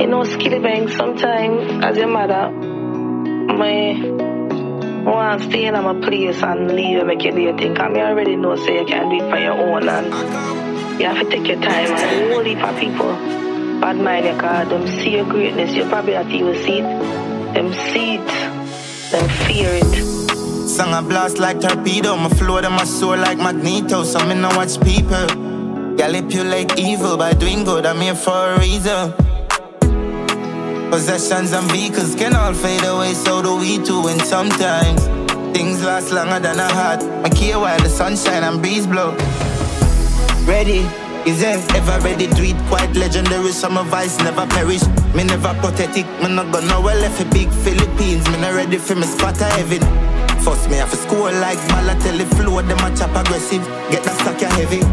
You know, Skilly Bang, sometimes as your mother, I want to stay in my place and leave and make you do your thing. Because I already know so you can do it for your own and you have to take your time. And a whole heap of people bad mind you because them see your greatness. You probably have to even see it. Them see it. Them fear it. Song a blast like torpedo, my flow to my soul like Magneto. So me no watch people manipulate evil by doing good. I'm here for a reason. Possessions and vehicles can all fade away, so do we too. And sometimes things last longer than a heart. I care while the sunshine and breeze blow. Ready? Is there ever ready? Do it quite legendary. Some advice never perish. Me never pathetic. Me not gonna nowhere left a big Philippines. Me not ready for me spot of heaven. First me have a score like Balotelli flow. Them a chop aggressive. Get that stack heavy.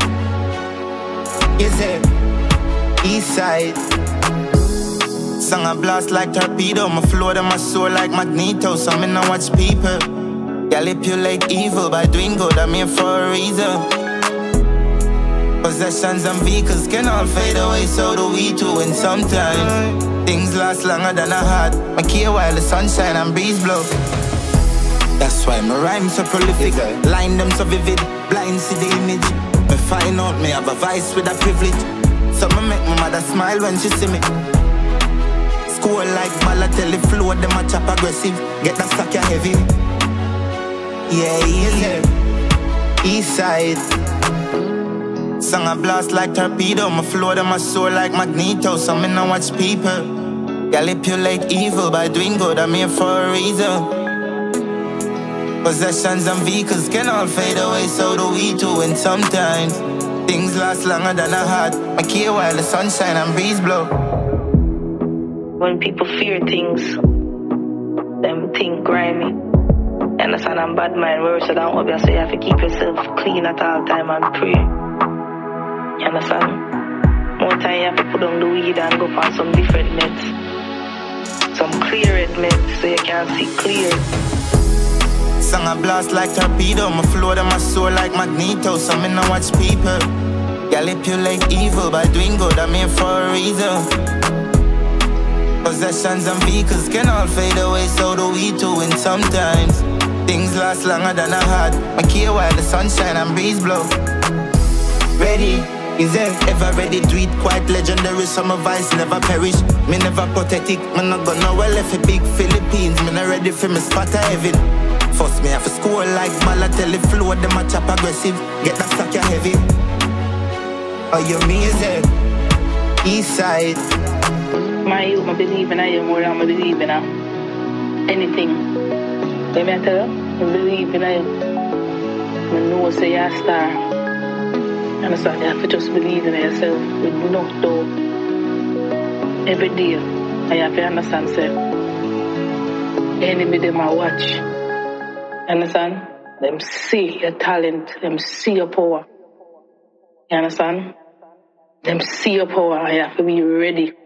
Is there? East side. Song a blast like torpedo. My flow to my soul like Magneto. So me no watch people manipulate evil by doing good. I'm here for a reason. Possessions and vehicles can all fade away, so do we too. And sometimes things last longer than a heart. I care while the sunshine and breeze blow. That's why my rhymes so prolific, line them so vivid, blind see the image. Me find out me have a vice with a privilege. So me make my mother smile when she see me. Score like Balotelli flow, them a chop aggressive. Get that stack heavy. Yeah, East side. Song a blast like torpedo, my flow to my soul like Magneto. So me no watch people manipulate evil by doing good. I'm here for a reason. Possessions and vehicles can all fade away, so do we too. And sometimes things last longer than a heart. I care while the sunshine and breeze blow. When people fear things, them think grimy. You understand? I'm bad mind, worse than obvious, so you have to keep yourself clean at all time and pray. You understand? More time you have to put on the weed and go for some different meds. Some clear meds so you can see clear. Song a blast like torpedo, my flow to my soul like Magneto. So me no watch people manipulate evil by doing good. I'm here for a reason. Possessions and vehicles can all fade away, so do we too. And sometimes things last longer than a heart. I care while the sunshine and breeze blow. Ready? Is there ever ready? Do it quite legendary. Some advice never perish. Me never pathetic. Me not gonna nowhere left a big Philippines. Me not ready for me spot of heaven. First me have a score like Balotelli flow. Them a chop aggressive. Get that stack heavy. Oh, you mean is it? East side. My youth, I believe in you more than I believe in anything. Let me tell you, I believe in you. I know say you're a star. You understand? You have to just believe in yourself with no doubt. Every day, I have to understand, sir. Enemy them I watch. You understand? Them see your talent. Them see your power. You understand? Them see your power. I have to be ready.